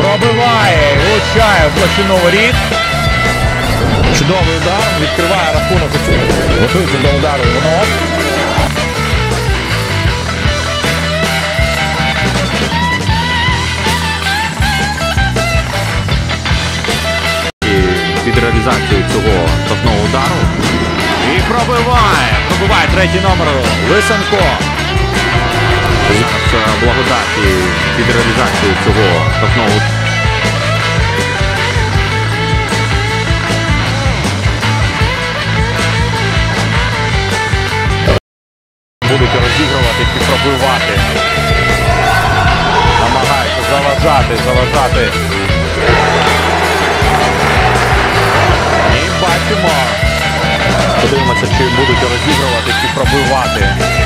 Пробиває, влучає в площину воріт. Чудовий удар, відкриває рахунок. Готується до удару Іванов. Під реалізацію цього штрафного удару. І пробиває третій номер Лисенко. Зараз Благодаті під реалізацію цього штрафного удару. Будуть розігрувати і пробивати. Намагаються заважати. І бачимо. Подивимося, чи будуть розігрувати, чи пробивати.